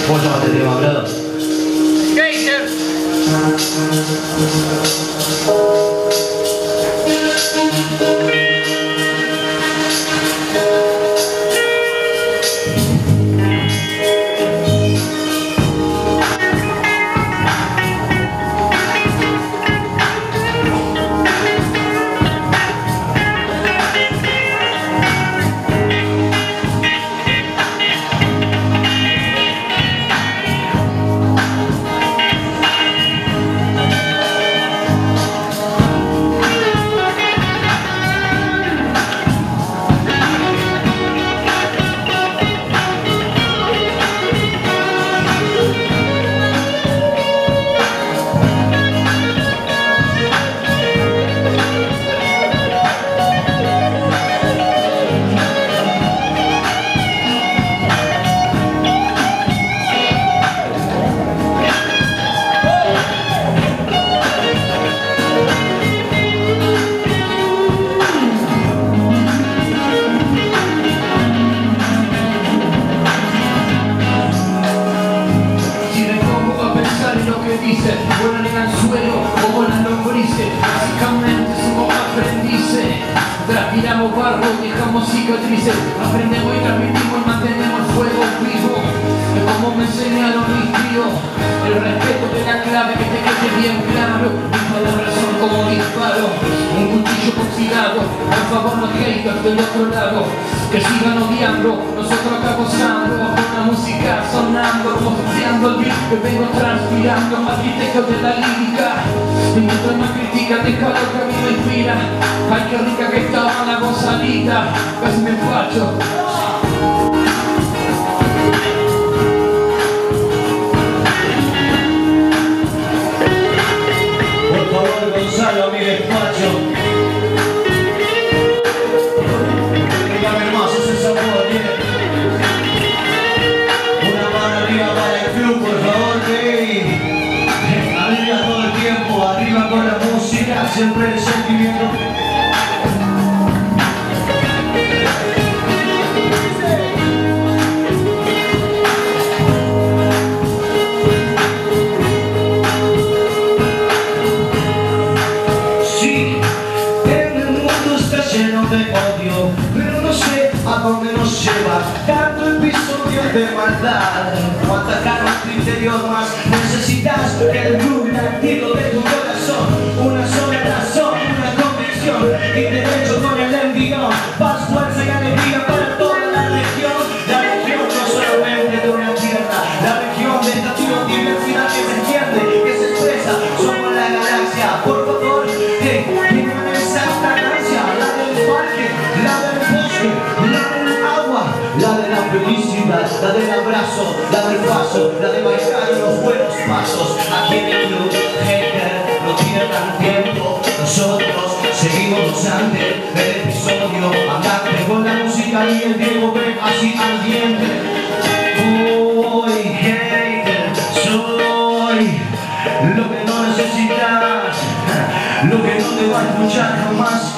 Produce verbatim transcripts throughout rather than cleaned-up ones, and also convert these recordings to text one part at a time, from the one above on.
¿Cómo se llama este tema, Brado? Geyser. Vuelan en el suelo como las lombrices, básicamente somos aprendices. Transpiramos barro, dejamos cicatrices, aprendemos y transmitimos y mantenemos el fuego vivo. Es como me enseñaron mis tíos, el respeto de la clave, que te quede bien claro. Mis palabras son como disparos, un cuchillo oxidado. Por favor no haters del otro lado, que sigan odiando, nosotros acá gozando, con la música sonando, mostreando el beat que vengo transpirando, arquitecto de la lírica. Y mientras me critican, deja lo que a mí me inspira. Ay, qué rica que estaba la gozadita, casi me empacho. Por favor, Gonzalo, a mi despacho. Dígame más, ese sabor, bien. Una mano arriba para el club, por favor, baby. Arriba todo el tiempo, arriba con la música, siempre el sentimiento. De odio, pero no sé a dónde nos lleva tanto episodio de maldad. Cuánta calma en tu interior más necesitas que el groove latido de tu corazón. Una sola razón, una convicción y derecho con el envión. Paz, fuerza y alegría para toda la región. La región no solamente de una tierra, la región de esta diversidad que se entiende, que se expresa. Somos la galaxia, por favor, hey, vivan esa galaxia. La del bosque, la del agua, la de la felicidad, la del abrazo, la del paso, la de bailar los buenos pasos. Aquí en el club, hater, no pierdan tiempo. Nosotros seguimos antes del episodio andante con la música y el Diego ve así al diente. Soy hater, soy lo que no necesitas, lo que no te va a escuchar jamás.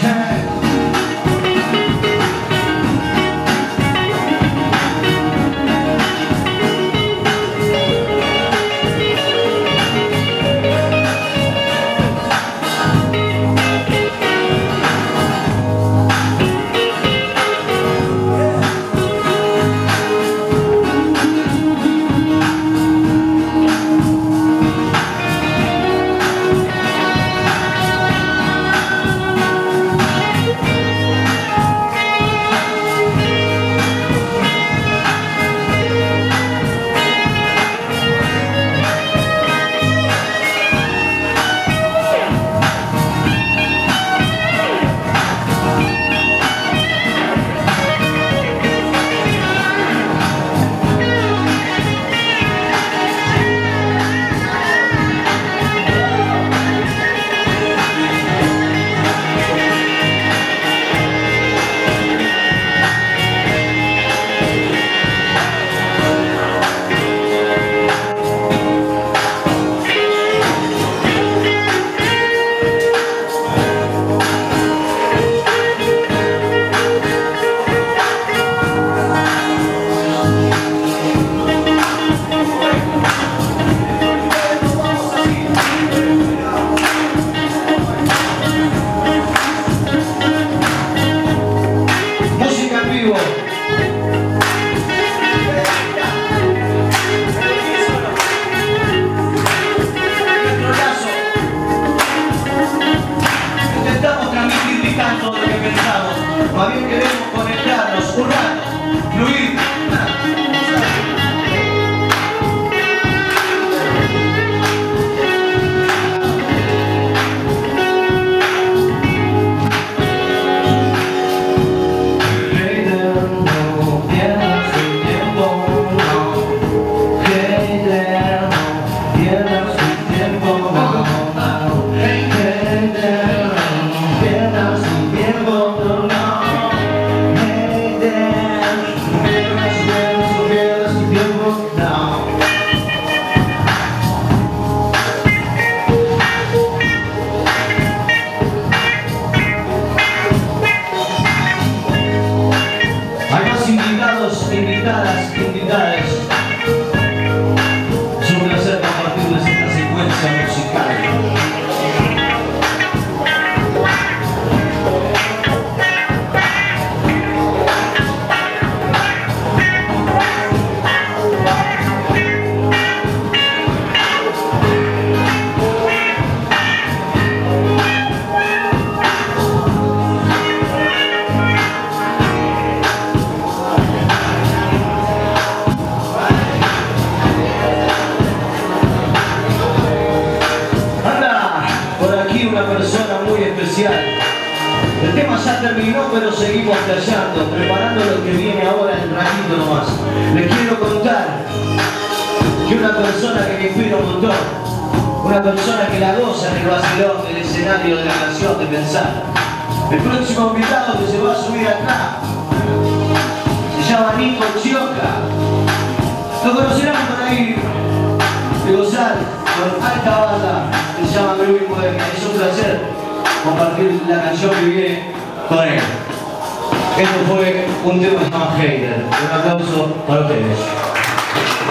invitadas, invitadas. Es un placer compartirles esta secuencia musical. Una persona muy especial. El tema ya terminó, pero seguimos callando, preparando lo que viene ahora en ratito nomás. Les quiero contar que una persona que me inspira un montón, una persona que la goza en el vacilón del escenario de la canción de Pensar. El próximo invitado que se va a subir acá se llama Nico Chioca. Lo conocerán por ahí de gozar con alta banda que se llama Groovy Bohemia. Es un placer compartir la canción que viene con él. Esto fue un tema llamado Hater. Un aplauso para ustedes.